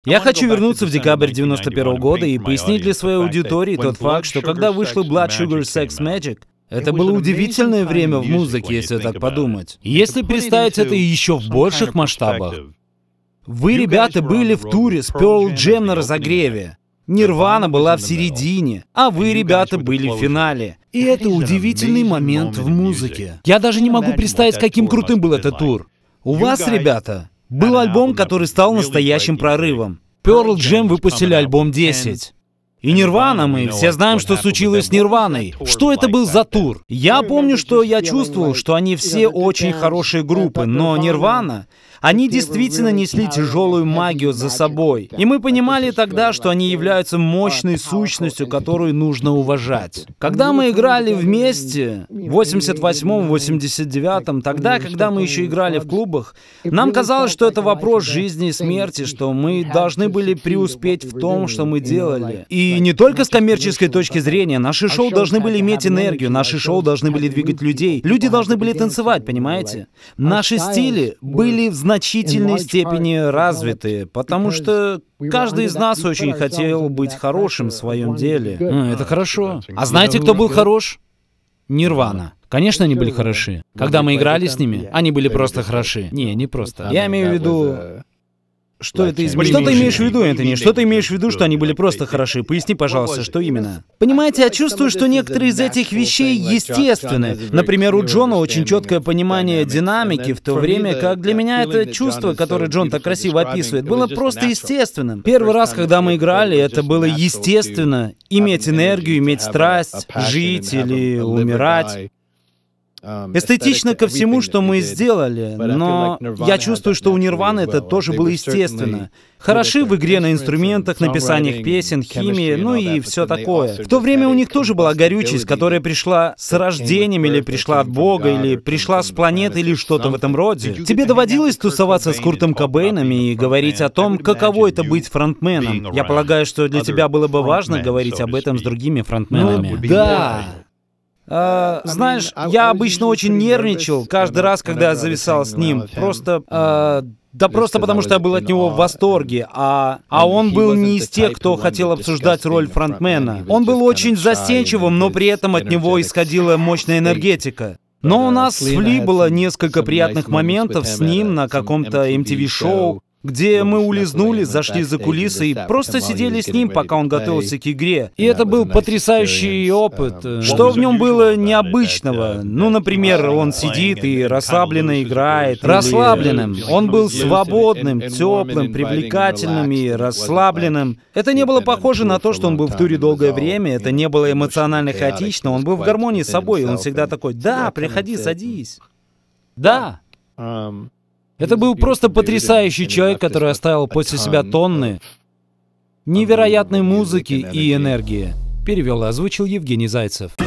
Я хочу вернуться в декабрь 91 года и пояснить для своей аудитории тот факт, что когда вышла Blood Sugar Sex Magik, это было удивительное время в музыке, если так подумать. Если представить это еще в больших масштабах. Вы, ребята, были в туре с Pearl Jam на разогреве. Нирвана была в середине, а вы, ребята, были в финале. И это удивительный момент в музыке. Я даже не могу представить, каким крутым был этот тур. У вас, ребята, был альбом, который стал настоящим прорывом. Pearl Jam выпустили альбом 10. И Нирвана, мы все знаем, что случилось с Нирваной. Что это был за тур? Я помню, что я чувствовал, что они все очень хорошие группы, но Нирвана, они действительно несли тяжелую магию за собой. И мы понимали тогда, что они являются мощной сущностью, которую нужно уважать. Когда мы играли вместе, в 88-м, 89-м, тогда, когда мы еще играли в клубах, нам казалось, что это вопрос жизни и смерти, что мы должны были преуспеть в том, что мы делали. И не только с коммерческой точки зрения, наши шоу должны были иметь энергию, наши шоу должны были двигать людей, люди должны были танцевать, понимаете? Наши стили были в значительной степени развитые, потому что каждый из нас очень хотел быть хорошим в своем деле. Это хорошо. А знаете, кто был хорош? Нирвана. Конечно, они были хороши. Когда мы играли с ними, они были просто хороши. Не просто. Я имею в виду... Что это изменило? Что ты имеешь в виду, Энтони? Что ты имеешь в виду, что они были просто хороши? Поясни, пожалуйста, что именно? Понимаете, я чувствую, что некоторые из этих вещей естественны. Например, у Джона очень четкое понимание динамики, в то время как для меня это чувство, которое Джон так красиво описывает, было просто естественным. Первый раз, когда мы играли, это было естественно. Иметь энергию, иметь страсть, жить или умирать. Эстетично ко всему, что мы сделали, но я чувствую, что у Нирваны это тоже было естественно. Хороши в игре на инструментах, написаниях песен, химии, ну и все такое. В то время у них тоже была горючесть, которая пришла с рождением, или пришла от Бога, или пришла с планеты, или что-то в этом роде. Тебе доводилось тусоваться с Куртом Кобейном и говорить о том, каково это быть фронтменом? Я полагаю, что для тебя было бы важно говорить об этом с другими фронтменами. Да. Знаешь, я обычно очень нервничал каждый раз, когда я зависал с ним. Просто потому что я был от него в восторге, а он был не из тех, кто хотел обсуждать роль фронтмена. Он был очень застенчивым, но при этом от него исходила мощная энергетика. Но у нас с Фли было несколько приятных моментов с ним на каком-то MTV-шоу, где мы улизнули, зашли за кулисы и просто сидели с ним, пока он готовился к игре. И это был потрясающий опыт. Что в нем было необычного? Ну, например, он сидит и расслабленно играет. Расслабленным. Он был свободным, теплым, привлекательным и расслабленным. Это не было похоже на то, что он был в туре долгое время. Это не было эмоционально хаотично. Он был в гармонии с собой. И он всегда такой: «Да, приходи, садись». Да. Это был просто потрясающий человек, который оставил после себя тонны невероятной музыки и энергии. Перевел и озвучил Евгений Зайцев.